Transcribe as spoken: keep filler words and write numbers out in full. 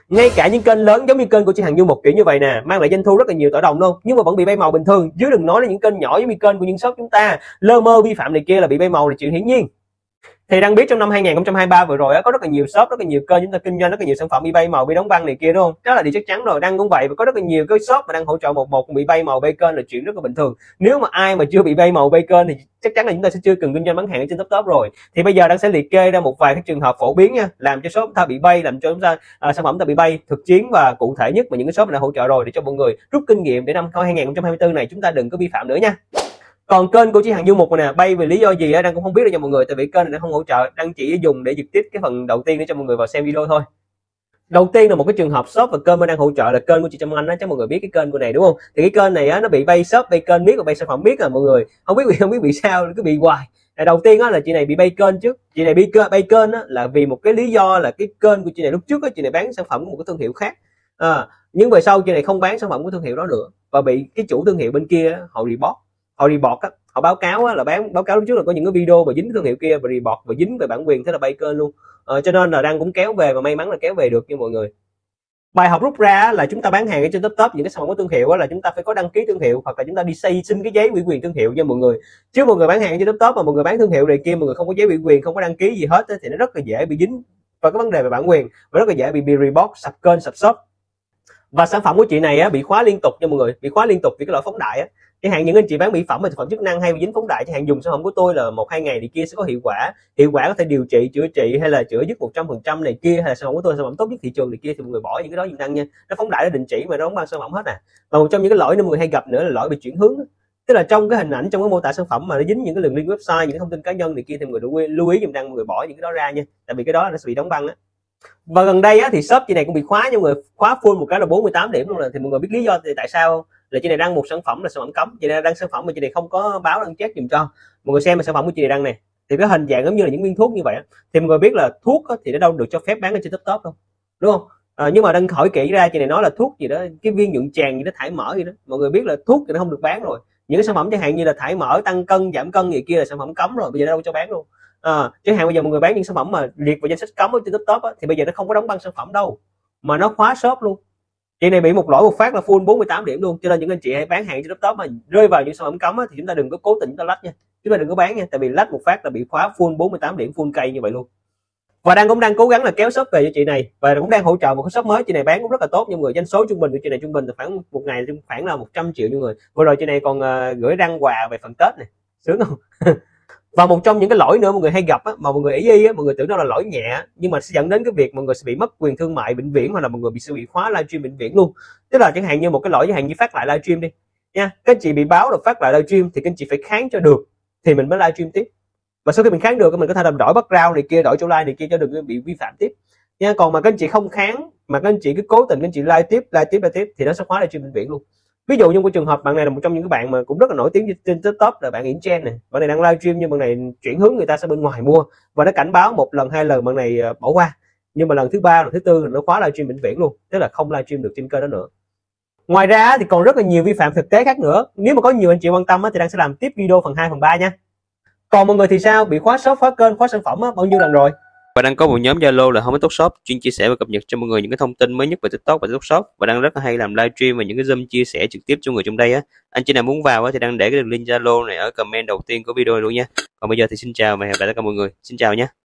Ngay cả những kênh lớn giống như kênh của chị Hằng Du một kiểu như vậy nè, mang lại doanh thu rất là nhiều tỷ đồng luôn, nhưng mà vẫn bị bay màu bình thường. Chứ đừng nói là những kênh nhỏ giống như kênh của những shop chúng ta lơ mơ vi phạm này kia là bị bay màu là chuyện hiển nhiên. Thì đang biết trong năm hai nghìn không trăm hai mươi ba vừa rồi á, có rất là nhiều shop, rất là nhiều kênh chúng ta kinh doanh rất là nhiều sản phẩm bị bay màu, bị đóng băng này kia đúng không? Đó là điều chắc chắn rồi. Đăng cũng vậy, và có rất là nhiều cái shop mà đang hỗ trợ một một bị bay màu bay kênh là chuyện rất là bình thường. Nếu mà ai mà chưa bị bay màu bay kênh thì chắc chắn là chúng ta sẽ chưa cần kinh doanh bán hàng ở trên top top rồi. Thì bây giờ đang sẽ liệt kê ra một vài các trường hợp phổ biến nha, làm cho shop ta bị bay, làm cho chúng ta à, sản phẩm ta bị bay thực chiến và cụ thể nhất mà những cái shop này đã hỗ trợ rồi, để cho mọi người rút kinh nghiệm để năm hai nghìn không trăm hai mươi tư này chúng ta đừng có vi phạm nữa nha. Còn kênh của chị Hằng Du Mục này nè, bay vì lý do gì á đang cũng không biết đâu cho mọi người, tại vì kênh này không hỗ trợ, đang chỉ dùng để giật tiếp cái phần đầu tiên để cho mọi người vào xem video thôi. Đầu tiên là một cái trường hợp shop và kênh đang hỗ trợ là kênh của chị Trâm Anh á, chắc mọi người biết cái kênh của này đúng không? Thì cái kênh này á nó bị bay shop, bay kênh biết và bay sản phẩm biết à mọi người, không biết bị không biết bị sao cứ bị hoài. Đầu tiên á là chị này bị bay kênh trước, chị này bị bay kênh á là vì một cái lý do là cái kênh của chị này lúc trước á chị này bán sản phẩm của một cái thương hiệu khác, à, nhưng về sau chị này không bán sản phẩm của thương hiệu đó nữa và bị cái chủ thương hiệu bên kia họ report, họ report á, họ báo cáo á, là bán báo cáo lúc trước là có những cái video mà dính thương hiệu kia và report và dính về bản quyền, thế là bay kênh luôn. Ờ, cho nên là đang cũng kéo về và may mắn là kéo về được nha mọi người. Bài học rút ra là chúng ta bán hàng ở trên top top những cái sản phẩm của thương hiệu là chúng ta phải có đăng ký thương hiệu hoặc là chúng ta đi xây xin cái giấy ủy quyền thương hiệu nha mọi người. Chứ mọi người bán hàng trên top top mà mọi người bán thương hiệu này kia, mọi người không có giấy ủy quyền, không có đăng ký gì hết thì nó rất là dễ bị dính vào cái vấn đề về bản quyền và rất là dễ bị bị report, sập kênh, sập shop. Và sản phẩm của chị này á, bị khóa liên tục nha mọi người, bị khóa liên tục vì cái lỗi phóng đại á. Chẳng hạn những anh chị bán mỹ phẩm và thực phẩm chức năng hay bị dính phóng đại, chẳng hạn dùng sản phẩm của tôi là một hai ngày thì kia sẽ có hiệu quả, hiệu quả có thể điều trị, chữa trị hay là chữa dứt một trăm phần trăm này kia, hay là sản phẩm của tôi là sản phẩm tốt nhất thị trường này kia, thì mọi người bỏ những cái đó dừng đăng nha. Nó phóng đại, nó định chỉ mà nó không bằng sản phẩm hết à. Và một trong những cái lỗi mà mọi người hay gặp nữa là lỗi bị chuyển hướng, tức là trong cái hình ảnh, trong cái mô tả sản phẩm mà nó dính những cái đường link website, những cái thông tin cá nhân này kia thì mọi người lưu ý dùm đăng, mọi người bỏ những cái đó ra nha, tại vì cái đó nó sẽ bị đóng băng á. Và gần đây á, thì shop chị này cũng bị khóa, nhưng mà khóa full một cái là bốn mươi tám điểm luôn rồi. Thì mọi người biết lý do thì tại sao là chị này đăng một sản phẩm là sản phẩm cấm, chị này đăng sản phẩm mà chị này không có báo đăng check dùm cho mọi người xem. Mà sản phẩm của chị này đăng này thì cái hình dạng giống như là những viên thuốc như vậy á, thì mọi người biết là thuốc á, thì nó đâu được cho phép bán ở trên top top đâu đúng không? À, nhưng mà đăng hỏi kỹ ra chị này nói là thuốc gì đó, cái viên nhuận tràng gì đó, thải mỡ gì đó, mọi người biết là thuốc thì nó không được bán rồi. Những cái sản phẩm chẳng hạn như là thải mỡ, tăng cân, giảm cân gì kia là sản phẩm cấm rồi, bây giờ đâu cho bán luôn. À, chẳng hạn bây giờ mọi người bán những sản phẩm mà liệt vào danh sách cấm ở trên top top á, thì bây giờ nó không có đóng băng sản phẩm đâu mà nó khóa shop luôn. Chị này bị một lỗi một phát là full bốn mươi tám điểm luôn. Cho nên những anh chị hãy bán hàng trên top top mà rơi vào những sản phẩm cấm á, thì chúng ta đừng có cố tình chúng ta lách nha, chúng ta đừng có bán nha, tại vì lách một phát là bị khóa full bốn mươi tám điểm, full cây như vậy luôn. Và đang cũng đang cố gắng là kéo shop về cho chị này, và cũng đang hỗ trợ một cái shop mới. Chị này bán cũng rất là tốt, nhưng người doanh số trung bình của chị này trung bình là khoảng một ngày khoảng là một trăm triệu như người. Vừa rồi chị này còn uh, gửi răng quà về phần Tết này, sướng không? Và một trong những cái lỗi nữa mọi người hay gặp á, mà mọi người ý y á, mọi người tưởng đó là lỗi nhẹ nhưng mà sẽ dẫn đến cái việc mọi người sẽ bị mất quyền thương mại vĩnh viễn, hoặc là mọi người bị sẽ bị khóa livestream vĩnh viễn luôn. Tức là chẳng hạn như một cái lỗi chẳng hạn như phát lại livestream đi nha, các chị bị báo là phát lại livestream thì các chị phải kháng cho được thì mình mới livestream tiếp, và sau khi mình kháng được mình có thể làm đổi background này kia, đổi chỗ like này kia cho đừng bị vi phạm tiếp nha. Còn mà các anh chị không kháng mà các anh chị cứ cố tình các anh chị live tiếp live tiếp live tiếp thì nó sẽ khóa livestream vĩnh viễn luôn. Ví dụ như cái trường hợp bạn này là một trong những cái bạn mà cũng rất là nổi tiếng trên top top là bạn Yến Chen này, bạn này đang livestream nhưng bạn này chuyển hướng người ta sang bên ngoài mua, và nó cảnh báo một lần hai lần bạn này bỏ qua, nhưng mà lần thứ ba lần thứ tư nó khóa livestream vĩnh viễn luôn, tức là không livestream được trên kênh đó nữa. Ngoài ra thì còn rất là nhiều vi phạm thực tế khác nữa, nếu mà có nhiều anh chị quan tâm thì đang sẽ làm tiếp video phần hai phần ba nha. Còn mọi người thì sao, bị khóa shop, khóa kênh, khóa sản phẩm bao nhiêu lần rồi? Và đang có một nhóm Zalo là Home Top Shop chuyên chia sẻ và cập nhật cho mọi người những cái thông tin mới nhất về TikTok và TikTok Shop, và đang rất là hay làm livestream và những cái zoom chia sẻ trực tiếp cho người trong đây á. Anh chị nào muốn vào thì đang để cái đường link Zalo này ở comment đầu tiên của video luôn nha. Còn bây giờ thì xin chào và hẹn gặp lại tất cả mọi người. Xin chào nhé.